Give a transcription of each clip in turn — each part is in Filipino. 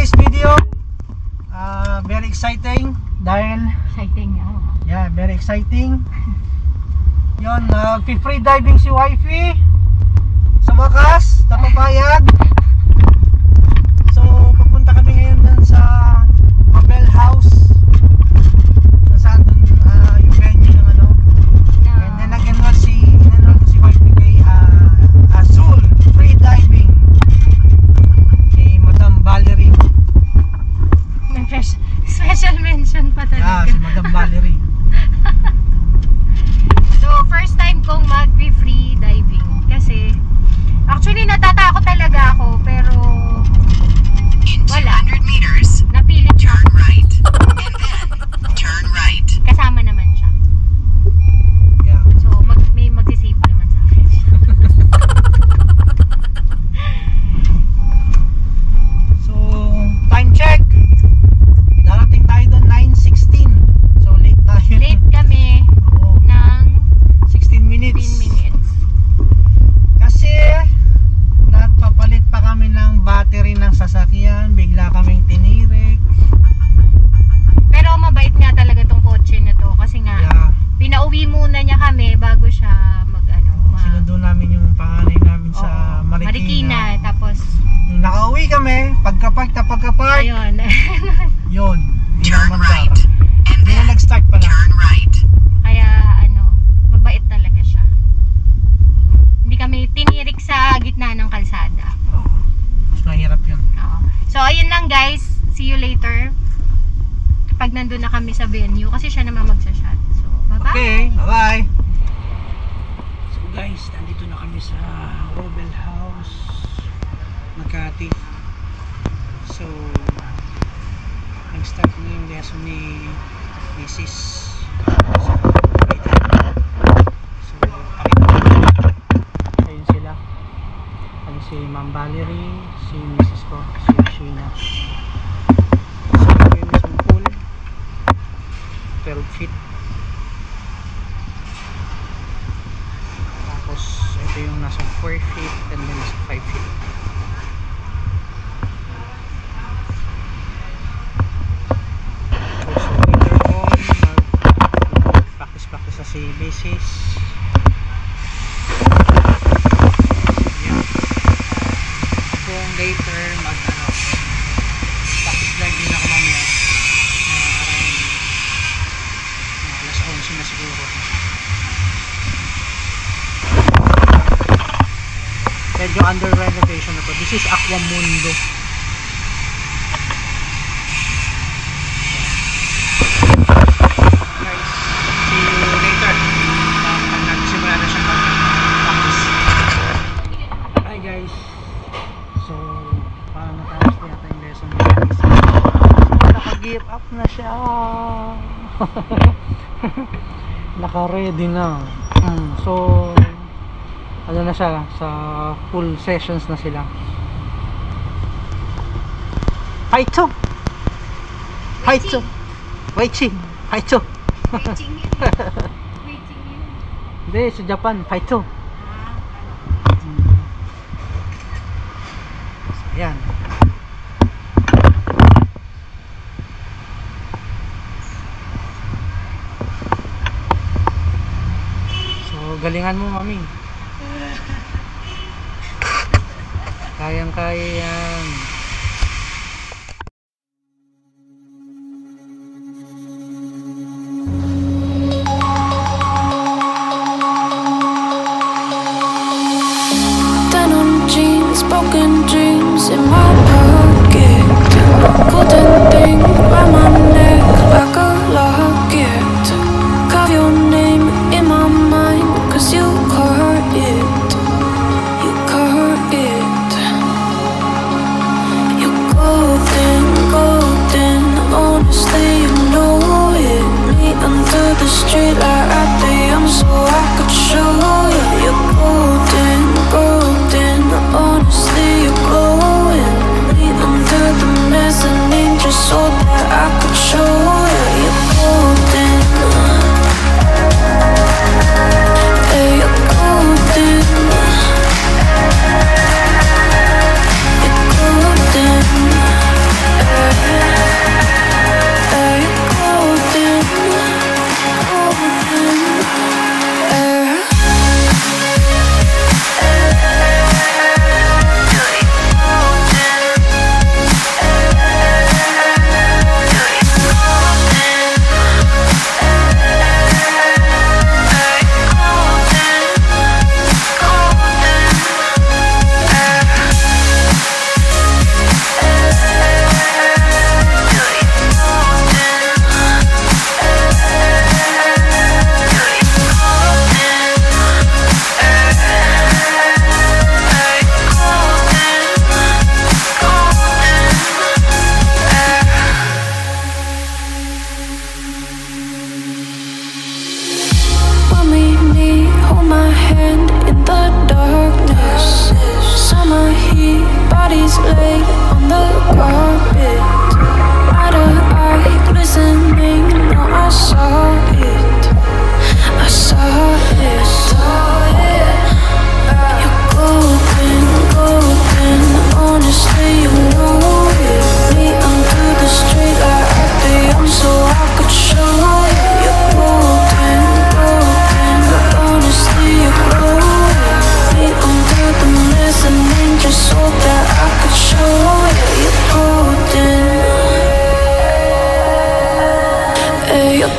today's video, very exciting dahil yeah, very exciting. Yon, free diving si wifey. Sa wakas, napapayag. So, papunta kami ngayon dun sa Mabel House. Kung saan dun yung venue ng ano. And then nag-enroll ko si wifey kay Azul Freediving. Kay Madam Valerie. May special mention pa talaga. Yeah, si Madam Valerie. So, first time kong mag-free diving. Kasi, actually, natatakot talaga ako. Pero, wala. 200 meters, napilit turn right. And then, turn right. Kasama naman siya. Yeah. So, may magsisave naman sa akin. So, time check. Darating tayo doon 9:16. So, late tayo. Late kami ng 16 minutes. 15 minutes. Kasi nagpapalit pa kami ng battery ng sasakyan. Bigla kaming tinirik. Pero mabait nga talaga tong kotse na to. Kasi nga, Yeah. pinauwi muna niya kami bago siya Sinundo namin yung panganay namin sa Marikina. Tapos, Nung nakauwi kami, pagkapark na pagkapark, ayun. yun. Hindi Turn naman right. And Hindi na then, nag-start pa lang. turn right. Kaya, mabait talaga siya. Hindi kami tinirik sa gitna ng kalsada. Oo. Mas mahirap yun. Oo. So, ayun lang guys. See you later. Pag nandun na kami sa venue. Kasi siya naman magsashot. So, bye-bye. Okay, bye-bye. So guys, nandito na kami sa Robel House, Makati. So, nag-start na yung lesson ni Mrs. So, pakita ko. Ayun sila. Ayun si Ma'am Valerie, si Mrs. ko, si Sheena. So, yung mismong pool, 12 feet. Tapos, ito yung nasa 4 feet and then nasa 5 feet. So, later on, mag-practice sa si basis. Yeah. Kung later, practice drive din ako mamaya. Alas 11 na siguro. Medyo under renovation na to. This is Aqua Mundo. Guys, see you later. Pag nagsimula na siya mag-practice. Hi guys. So, parang natapos na yata yung lesson ni Dennis. Naka-give up na siya. Naka-ready na. So, ano na siya, sa full sessions na sila. Haicho! Haicho! Waichi! Haicho! Waiting yun. Hindi, sa Japan, Haicho! Ayan. So, galingan mo, mami. Kayang-kaya yan. Denim jeans, broken dreams in my pocket. Golden thing round my neck like a locket. Carve your name in my mind, 'cause you carved it. You carved it.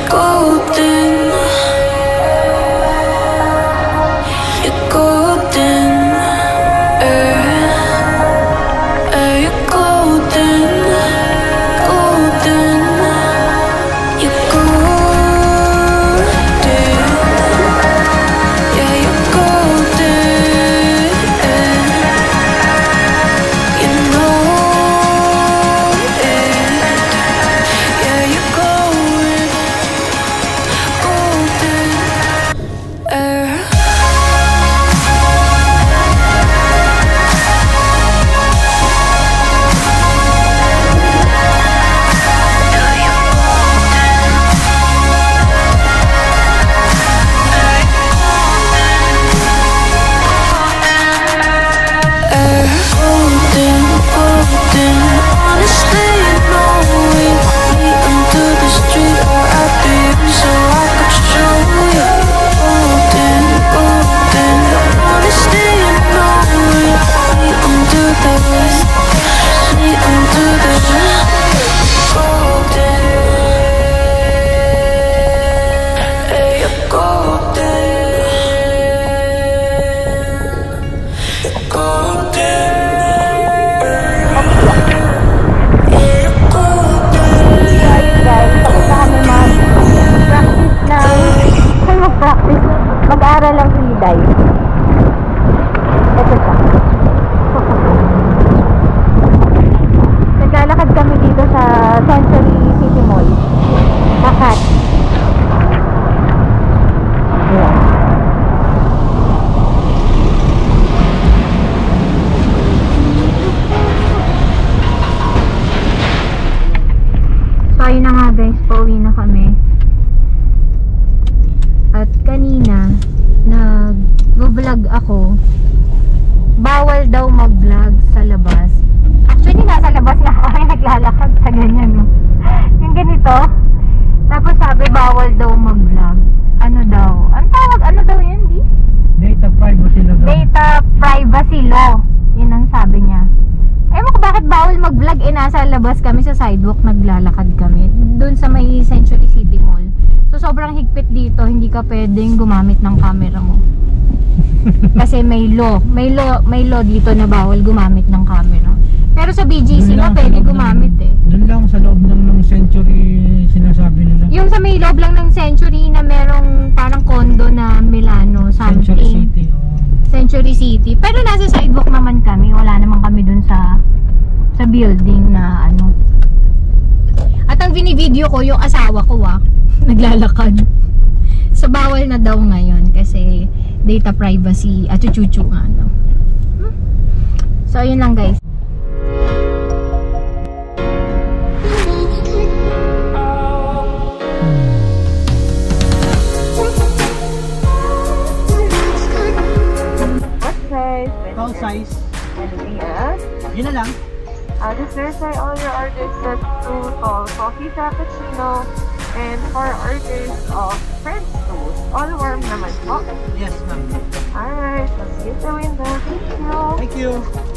golden. You're golden. You're golden. Golden. You're golden. Yeah, you're golden. You know it. Yeah, you're golden. Golden. Golden, golden. Honestly, you know we meet under the street or at the end, so I could show you. Golden, golden. Honestly, you know we meet under the golden. Hey, you're golden. Mag-aaral lang free dive. Ito siya. Naglalakad kami dito sa Century City Mall. Bakat. Ayan. So ayun na nga guys, pauwi na kami. At kanina, nag-vlog ako. Bawal daw mag-vlog sa labas. Actually, nasa labas nga kami naglalakad sa ganyan, no? Yung ganito. Tapos sabi, bawal daw mag-vlog. Ano daw? Ano tawag? Ano daw yun, di? Data privacy law. Data privacy law. Yun ang sabi niya. Ewan ko bakit bawal mag-vlog. Nasa labas kami sa sidewalk, naglalakad kami. Doon sa may Century City Mall. So sobrang higpit dito, hindi ka pwedeng gumamit ng camera mo. Kasi may law dito na bawal gumamit ng camera. Pero sa BGC na pwede gumamit eh. Doon lang sa loob ng Century sinasabi nila. Yung sa may loob lang ng Century na merong parang condo na Milano something. Century City, oh. Century City. Pero nasa sidewalk naman kami, wala naman kami dun sa building na ano. At ang binivideo ko yung asawa ko naglalakad. So bawal na daw ngayon kasi data privacy at chuchu nga daw. So ayun lang guys. What size? Tall size. Anything else? Yun na lang. Just verify all your orders set to tall coffee cappuccino and 4 orders of French toast. All warm naman po. Yes, ma'am. Alright, let's get the window. Thank you. Thank you.